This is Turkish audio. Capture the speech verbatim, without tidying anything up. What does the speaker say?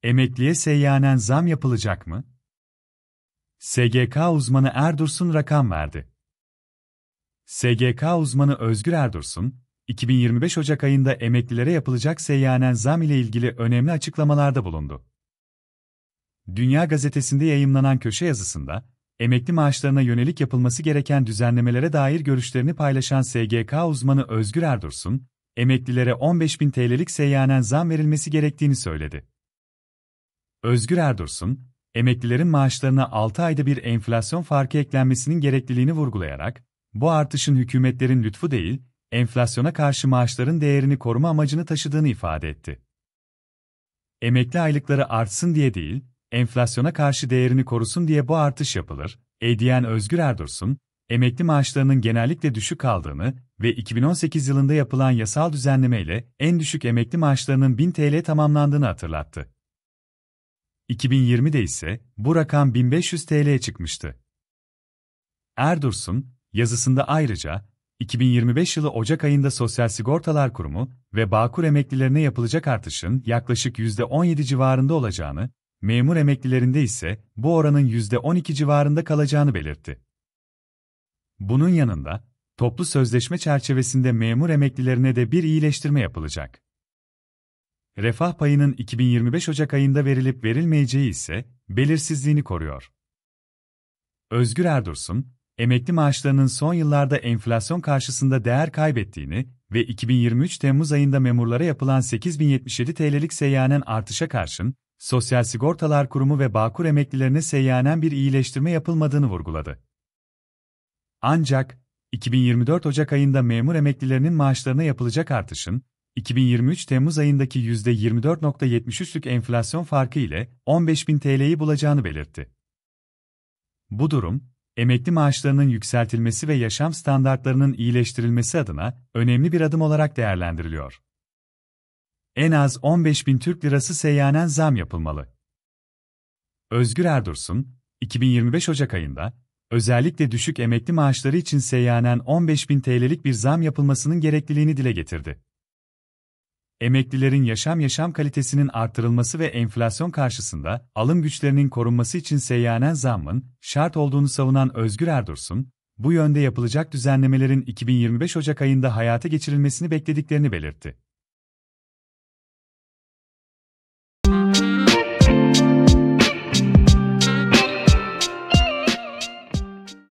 Emekliye seyyanen zam yapılacak mı? S G K uzmanı Erdursun rakam verdi. S G K uzmanı Özgür Erdursun, iki bin yirmi beş Ocak ayında emeklilere yapılacak seyyanen zam ile ilgili önemli açıklamalarda bulundu. Dünya Gazetesi'nde yayımlanan köşe yazısında, emekli maaşlarına yönelik yapılması gereken düzenlemelere dair görüşlerini paylaşan S G K uzmanı Özgür Erdursun, emeklilere on beş bin T L'lik seyyanen zam verilmesi gerektiğini söyledi. Özgür Erdursun, emeklilerin maaşlarına altı ayda bir enflasyon farkı eklenmesinin gerekliliğini vurgulayarak, bu artışın hükümetlerin lütfu değil, enflasyona karşı maaşların değerini koruma amacını taşıdığını ifade etti. Emekli aylıkları artsın diye değil, enflasyona karşı değerini korusun diye bu artış yapılır, e diyen Özgür Erdursun, emekli maaşlarının genellikle düşük kaldığını ve iki bin on sekiz yılında yapılan yasal düzenlemeyle en düşük emekli maaşlarının bin T L tamamlandığını hatırlattı. iki bin yirmide ise bu rakam bin beş yüz T L'ye çıkmıştı. Erdursun, yazısında ayrıca, iki bin yirmi beş yılı Ocak ayında Sosyal Sigortalar Kurumu ve Bağkur emeklilerine yapılacak artışın yaklaşık yüzde on yedi civarında olacağını, memur emeklilerinde ise bu oranın yüzde on iki civarında kalacağını belirtti. Bunun yanında, toplu sözleşme çerçevesinde memur emeklilerine de bir iyileştirme yapılacak. Refah payının iki bin yirmi beş Ocak ayında verilip verilmeyeceği ise belirsizliğini koruyor. Özgür Erdursun, emekli maaşlarının son yıllarda enflasyon karşısında değer kaybettiğini ve iki bin yirmi üç Temmuz ayında memurlara yapılan sekiz bin yetmiş yedi T L'lik seyyanen artışa karşın, Sosyal Sigortalar Kurumu ve Bağkur emeklilerine seyyanen bir iyileştirme yapılmadığını vurguladı. Ancak, iki bin yirmi dört Ocak ayında memur emeklilerinin maaşlarına yapılacak artışın, iki bin yirmi üç Temmuz ayındaki yüzde yirmi dört virgül yetmiş üç'lük enflasyon farkı ile on beş bin T L'yi bulacağını belirtti. Bu durum, emekli maaşlarının yükseltilmesi ve yaşam standartlarının iyileştirilmesi adına önemli bir adım olarak değerlendiriliyor. En az on beş bin Türk Lirası seyyanen zam yapılmalı. Özgür Erdursun, iki bin yirmi beş Ocak ayında, özellikle düşük emekli maaşları için seyyanen on beş bin T L'lik bir zam yapılmasının gerekliliğini dile getirdi. Emeklilerin yaşam yaşam kalitesinin artırılması ve enflasyon karşısında alım güçlerinin korunması için seyyanen zammın şart olduğunu savunan Özgür Erdursun, bu yönde yapılacak düzenlemelerin iki bin yirmi beş Ocak ayında hayata geçirilmesini beklediklerini belirtti.